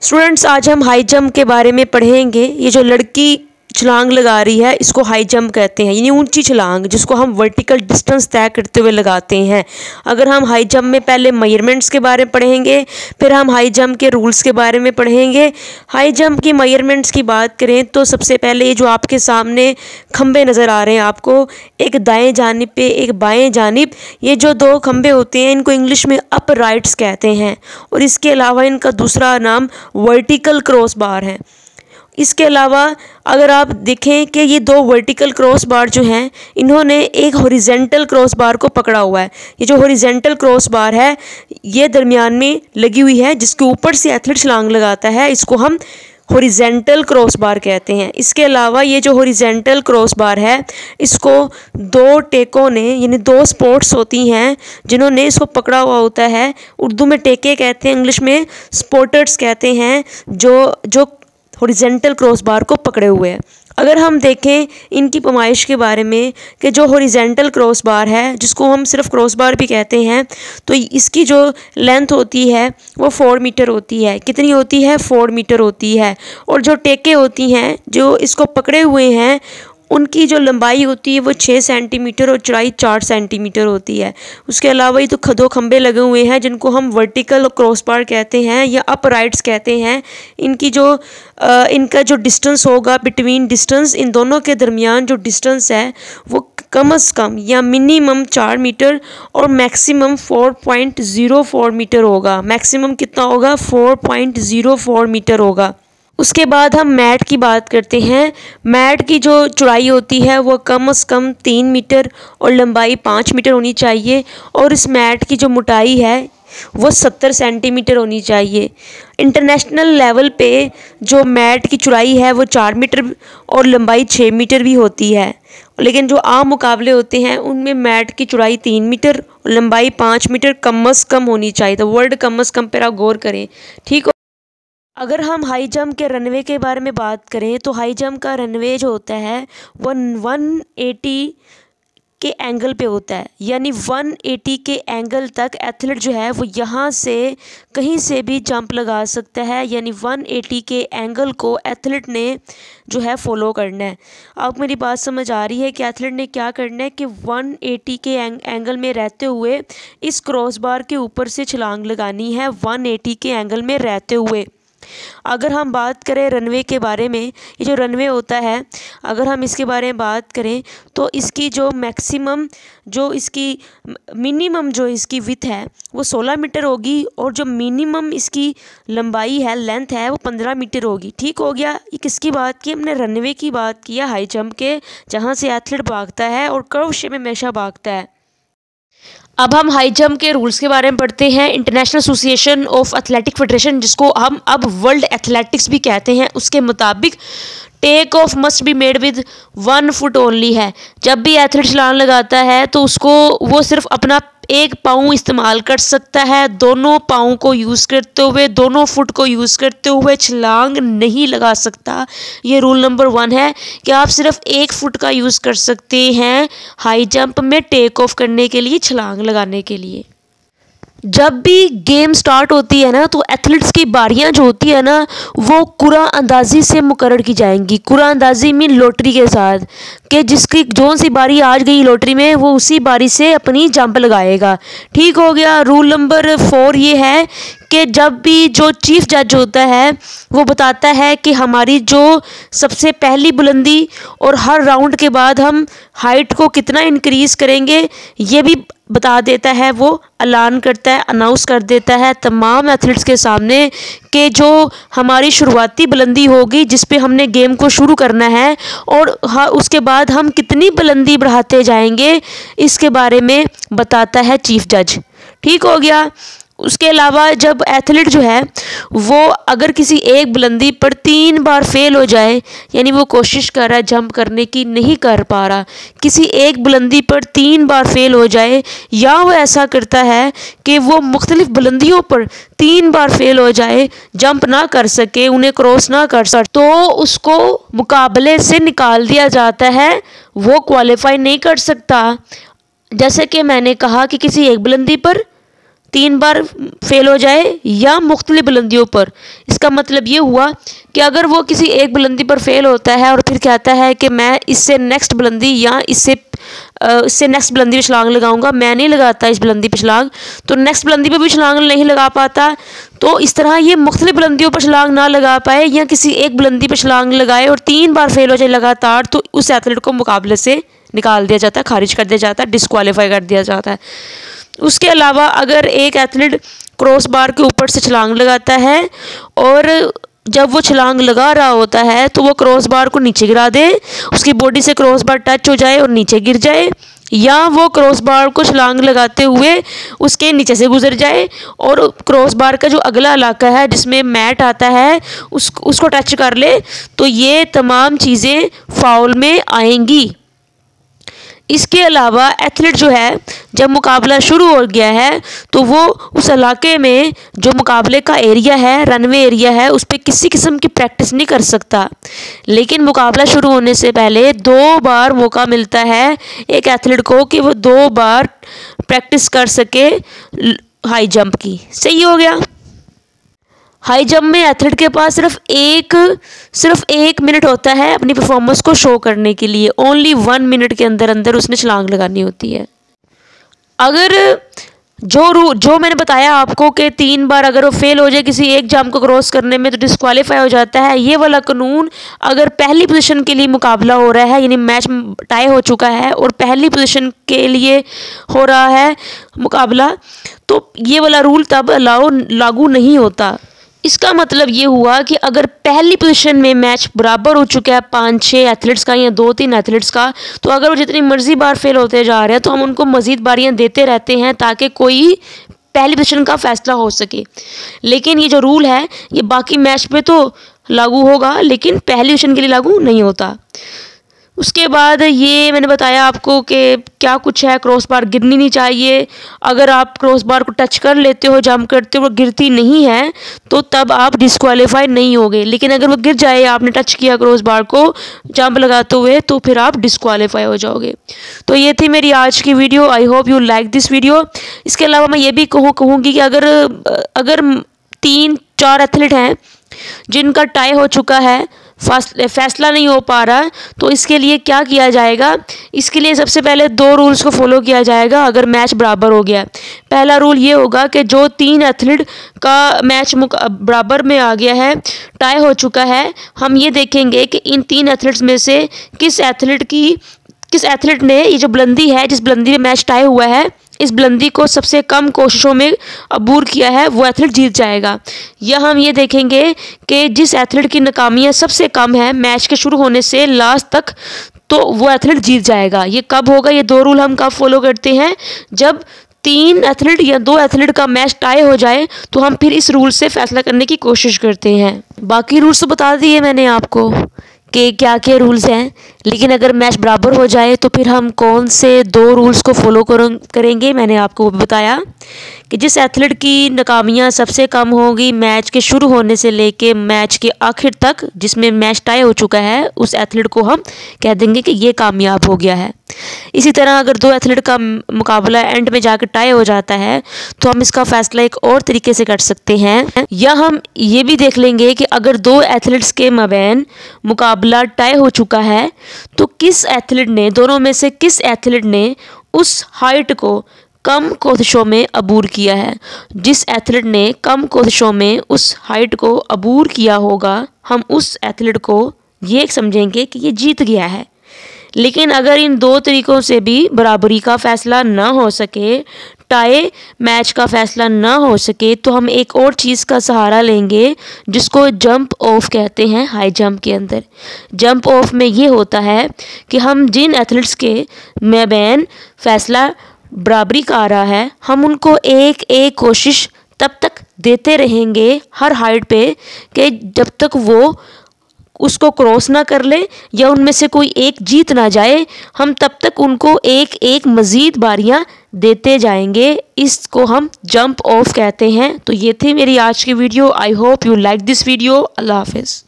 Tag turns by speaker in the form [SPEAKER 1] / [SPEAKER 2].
[SPEAKER 1] Students, आज हम high jump के बारे में पढ़ेंगे। ये जो लड़की छलांग लगा रही है इसको हाई जंप कहते हैं, यानी ऊंची छलांग जिसको हम वर्टिकल डिस्टेंस तय करते हुए लगाते हैं। अगर हम हाई जंप में पहले मेजरमेंट्स के बारे में पढ़ेंगे, फिर हम हाई जंप के रूल्स के बारे में पढ़ेंगे। हाई जंप की मेजरमेंट्स की बात करें तो सबसे पहले ये जो आपके सामने खंबे नज़र आ रहे हैं आपको, एक दाएँ जानिब पे एक बाएँ जानिब, ये जो दो खंबे होते हैं इनको इंग्लिश में अपराइट्स कहते हैं। और इसके अलावा इनका दूसरा नाम वर्टिकल क्रॉस बार है। इसके अलावा अगर आप देखें कि ये दो वर्टिकल क्रॉस बार जो हैं इन्होंने एक हॉरिजेंटल क्रॉस बार को पकड़ा हुआ है। ये जो हॉरिजेंटल क्रॉस बार है ये दरमियान में लगी हुई है, जिसके ऊपर से एथलीट छलांग लगाता है, इसको हम हॉरिजेंटल क्रॉस बार कहते हैं। इसके अलावा ये जो हॉरिजेंटल क्रॉस बार है इसको दो टेकों ने, यानी दो स्पोर्ट्स होती हैं जिन्होंने इसको पकड़ा हुआ होता है। उर्दू में टेके कहते हैं, इंग्लिश में स्पोर्टर्स कहते हैं, जो हॉरिजेंटल क्रॉस बार को पकड़े हुए हैं। अगर हम देखें इनकी पैमाइश के बारे में कि जो हॉरिजेंटल क्रॉस बार है, जिसको हम सिर्फ क्रॉस बार भी कहते हैं, तो इसकी जो लेंथ होती है वो 4 मीटर होती है। कितनी होती है? 4 मीटर होती है। और जो टेके होती हैं जो इसको पकड़े हुए हैं उनकी जो लंबाई होती है वो 6 सेंटीमीटर और चौड़ाई 4 सेंटीमीटर होती है। उसके अलावा ये तो दो खंबे लगे हुए हैं जिनको हम वर्टिकल क्रॉस बार कहते हैं या अपराइट्स कहते हैं। इनका जो डिस्टेंस होगा, बिटवीन डिस्टेंस, इन दोनों के दरमियान जो डिस्टेंस है वो कम से कम या मिनिमम 4 मीटर और मैक्सिमम 4.04 मीटर होगा। मैक्सिमम कितना होगा? 4.04 मीटर होगा। उसके बाद हम मैट की बात करते हैं। मैट की जो चौड़ाई होती है वो कम से कम 3 मीटर और लंबाई 5 मीटर होनी चाहिए। और इस मैट की जो मोटाई है वो 70 सेंटीमीटर होनी चाहिए। इंटरनेशनल लेवल पे जो मैट की चौड़ाई है वो 4 मीटर और लंबाई 6 मीटर भी होती है, लेकिन जो आम मुकाबले होते हैं उनमें मैट की चौड़ाई 3 मीटर और लंबाई 5 मीटर कम से कम होनी चाहिए। तो वर्ड कम से कम पर आप गौर करें, ठीक। अगर हम हाई जंप के रनवे के बारे में बात करें तो हाई जंप का रनवे जो होता है वो 180 के एंगल पे होता है, यानी 180 के एंगल तक एथलीट जो है वो यहाँ से कहीं से भी जंप लगा सकता है। यानी 180 के एंगल को एथलीट ने जो है फॉलो करना है। अब मेरी बात समझ आ रही है कि एथलीट ने क्या करना है कि 180 के एंगल में रहते हुए इस क्रॉस बार के ऊपर से छलांग लगानी है, 180 के एंगल में रहते हुए। अगर हम बात करें रनवे के बारे में, ये जो रनवे होता है अगर हम इसके बारे में बात करें तो इसकी जो मैक्सिमम जो इसकी मिनिमम जो इसकी विड्थ है वो 16 मीटर होगी और जो मिनिमम इसकी लंबाई है, लेंथ है, वो 15 मीटर होगी। ठीक हो गया। ये किसकी बात की? हमने रनवे की बात की है, हाई जंप के, जहाँ से एथलीट भागता है और कर्व शेप में हमेशा भागता है। अब हम हाई जंप के रूल्स के बारे में पढ़ते हैं। International association of athletic federation, जिसको हम अब वर्ल्ड एथलेटिक्स भी कहते हैं, उसके मुताबिक take off must be made with 1 foot only है। जब भी एथलीट छलांग लगाता है तो उसको वो सिर्फ अपना एक पाँव इस्तेमाल कर सकता है। दोनों पाँव को यूज़ करते हुए, दोनों फुट को यूज़ करते हुए छलांग नहीं लगा सकता। ये रूल नंबर 1 है कि आप सिर्फ 1 फुट का यूज़ कर सकते हैं हाई जंप में टेक ऑफ करने के लिए, छलांग लगाने के लिए। जब भी गेम स्टार्ट होती है ना तो एथलीट्स की बारियां जो होती है ना वो कुरा अंदाजी से मुकर्रर की जाएंगी। कुरा अंदाजी मीन लॉटरी के साथ, कि जिसकी जो सी बारी आज गई लॉटरी में वो उसी बारी से अपनी जंप लगाएगा। ठीक हो गया। रूल नंबर 4 ये है कि जब भी जो चीफ जज होता है वो बताता है कि हमारी जो सबसे पहली बुलंदी और हर राउंड के बाद हम हाइट को कितना इंक्रीज़ करेंगे ये भी बता देता है, वो ऐलान करता है, अनाउंस कर देता है तमाम एथलीट्स के सामने कि जो हमारी शुरुआती बुलंदी होगी जिस पे हमने गेम को शुरू करना है और उसके बाद हम कितनी बुलंदी बढ़ाते जाएंगे इसके बारे में बताता है चीफ जज। ठीक हो गया। उसके अलावा जब एथलीट जो है वो अगर किसी एक बुलंदी पर 3 बार फेल हो जाए, यानी वो कोशिश कर रहा है जंप करने की, नहीं कर पा रहा, किसी एक बुलंदी पर 3 बार फेल हो जाए, या वो ऐसा करता है कि वो मुख्तलिफ बुलंदियों पर 3 बार फेल हो जाए, जंप ना कर सके, उन्हें क्रॉस ना कर सके, तो उसको मुकाबले से निकाल दिया जाता है, वो क्वालिफाई नहीं कर सकता। जैसे कि मैंने कहा कि किसी एक बुलंदी पर 3 बार फेल हो जाए या मुख्तलिफ बुलंदियों पर। इसका मतलब ये हुआ कि अगर वो किसी एक बुलंदी पर फेल होता है और फिर कहता है कि मैं इससे नेक्स्ट बुलंदी या इससे नेक्स्ट बुलंदी पे छलांग लगाऊंगा, मैं नहीं लगाता इस बुलंदी पे छलांग, तो नेक्स्ट बुलंदी पे भी छलांग नहीं लगा पाता, तो इस तरह ये मुख्तलिफ बुलंदियों पर छलांग ना लगा पाए या किसी एक बुलंदी पर छलांग लगाए और 3 बार फेल हो जाए लगातार, तो उस एथलीट को मुकाबले से निकाल दिया जाता है, खारिज कर दिया जाता है, डिस्क्वालीफाई कर दिया जाता है। उसके अलावा अगर एक एथलीट क्रॉस बार के ऊपर से छलांग लगाता है और जब वो छलांग लगा रहा होता है तो वो क्रॉस बार को नीचे गिरा दे, उसकी बॉडी से क्रॉस बार टच हो जाए और नीचे गिर जाए, या वो क्रॉस बार को छलांग लगाते हुए उसके नीचे से गुजर जाए और क्रॉस बार का जो अगला इलाका है जिसमें मैट आता है उसको टच कर ले, तो ये तमाम चीज़ें फाउल में आएंगी। इसके अलावा एथलीट जो है जब मुकाबला शुरू हो गया है तो वो उस इलाके में जो मुकाबले का एरिया है, रनवे एरिया है, उस पर किसी किस्म की प्रैक्टिस नहीं कर सकता। लेकिन मुकाबला शुरू होने से पहले 2 बार मौका मिलता है एक एथलीट को कि वो 2 बार प्रैक्टिस कर सके हाई जंप की। सही हो गया। हाई जंप में एथलीट के पास सिर्फ एक मिनट होता है अपनी परफॉर्मेंस को शो करने के लिए। ओनली 1 मिनट के अंदर अंदर उसने छलांग लगानी होती है। अगर जो मैंने बताया आपको कि 3 बार अगर वो फेल हो जाए किसी एक जंप को क्रॉस करने में तो डिस्क्वालीफाई हो जाता है, ये वाला कानून अगर पहली पोजीशन के लिए मुकाबला हो रहा है, यानी मैच टाई हो चुका है और पहली पोजीशन के लिए हो रहा है मुकाबला, तो ये वाला रूल तब लागू नहीं होता। इसका मतलब ये हुआ कि अगर पहली पोजीशन में मैच बराबर हो चुका है 5-6 एथलीट्स का या 2-3 एथलीट्स का, तो अगर वो जितनी मर्जी बार फेल होते जा रहे हैं तो हम उनको मज़ीद बारियां देते रहते हैं ताकि कोई पहली पोजीशन का फैसला हो सके। लेकिन ये जो रूल है ये बाकी मैच पे तो लागू होगा लेकिन पहली पोजीशन के लिए लागू नहीं होता। उसके बाद ये मैंने बताया आपको कि क्या कुछ है, क्रॉस बार गिरनी नहीं चाहिए। अगर आप क्रॉस बार को टच कर लेते हो जंप करते हो वो गिरती नहीं है तो तब आप डिस्क्वालीफाई नहीं होगे, लेकिन अगर वो गिर जाए, आपने टच किया क्रॉस बार को जंप लगाते हुए, तो फिर आप डिस्क्वालीफाई हो जाओगे। तो ये थी मेरी आज की video. I hope you like this video. इसके अलावा मैं ये भी कहूँगी कि अगर 3-4 एथलीट हैं जिनका टाई हो चुका है, फैसला नहीं हो पा रहा, तो इसके लिए क्या किया जाएगा? इसके लिए सबसे पहले 2 रूल्स को फॉलो किया जाएगा अगर मैच बराबर हो गया। पहला रूल ये होगा कि जो 3 एथलीट का मैच बराबर में आ गया है, टाई हो चुका है, हम ये देखेंगे कि इन 3 एथलीट्स में से किस एथलीट ने ये जो बुलंदी है, जिस बुलंदी में मैच टाई हुआ है, इस बुलंदी को सबसे कम कोशिशों में अबूर किया है, वो एथलीट जीत जाएगा। या हम ये देखेंगे कि जिस एथलीट की नाकामियाँ सबसे कम है मैच के शुरू होने से लास्ट तक, तो वो एथलीट जीत जाएगा। ये कब होगा? ये 2 रूल हम कब फॉलो करते हैं? जब 3 एथलीट या 2 एथलीट का मैच टाई हो जाए तो हम फिर इस रूल से फैसला करने की कोशिश करते हैं। बाकी रूल्स तो बता दिए मैंने आपको कि क्या क्या रूल्स हैं, लेकिन अगर मैच बराबर हो जाए तो फिर हम कौन से 2 रूल्स को फॉलो करेंगे, मैंने आपको वो भी बताया कि जिस एथलीट की नाकामियाँ सबसे कम होगी मैच के शुरू होने से लेके मैच के आखिर तक, जिसमें मैच टाई हो चुका है, उस एथलीट को हम कह देंगे कि ये कामयाब हो गया है। इसी तरह अगर 2 एथलीट का मुकाबला एंड में जाकर टाई हो जाता है तो हम इसका फैसला एक और तरीके से कर सकते हैं, या हम ये भी देख लेंगे कि अगर 2 एथलीट्स के मबैन मुकाबला टाई हो चुका है तो किस एथलीट ने, दोनों में से किस एथलीट ने उस हाइट को कम कोशिशों में अबूर किया है। जिस एथलीट ने कम कोशिशों में उस हाइट को अबूर किया होगा, हम उस एथलीट को ये समझेंगे कि ये जीत गया है। लेकिन अगर इन 2 तरीक़ों से भी बराबरी का फ़ैसला ना हो सके, टाई मैच का फ़ैसला ना हो सके, तो हम एक और चीज़ का सहारा लेंगे जिसको जंप ऑफ कहते हैं। हाई जंप के अंदर जंप ऑफ में ये होता है कि हम जिन एथलीट्स के मबैन फ़ैसला बराबरी का आ रहा है, हम उनको एक एक कोशिश तब तक देते रहेंगे हर हाइट पे कि जब तक वो उसको क्रॉस ना कर ले या उनमें से कोई एक जीत ना जाए, हम तब तक उनको एक एक मज़ीद बारियां देते जाएंगे। इसको हम जंप ऑफ कहते हैं। तो ये थी मेरी आज की video. I hope you like this video. अल्लाह हाफिज़।